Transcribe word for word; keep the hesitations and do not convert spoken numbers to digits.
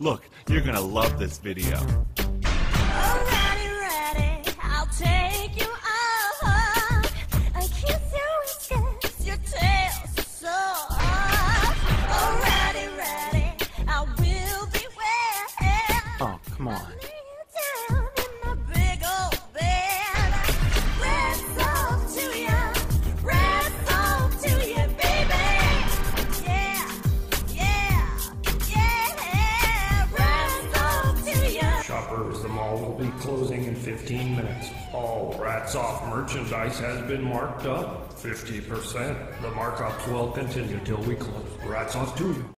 Look, you're gonna love this video. Alrighty, ready, I'll take you up. I kiss your whiskers, your tail so soft. Alrighty, ready, I will be wet. Oh, come on. Lay you down in my big old bed. Rest off to you, rest off to you, baby. Yeah, yeah, yeah, rest off to you. Shoppers, the mall will be closing in fifteen minutes. All Rats Off merchandise has been marked up fifty percent. The markups will continue till we close. Rats Off to you.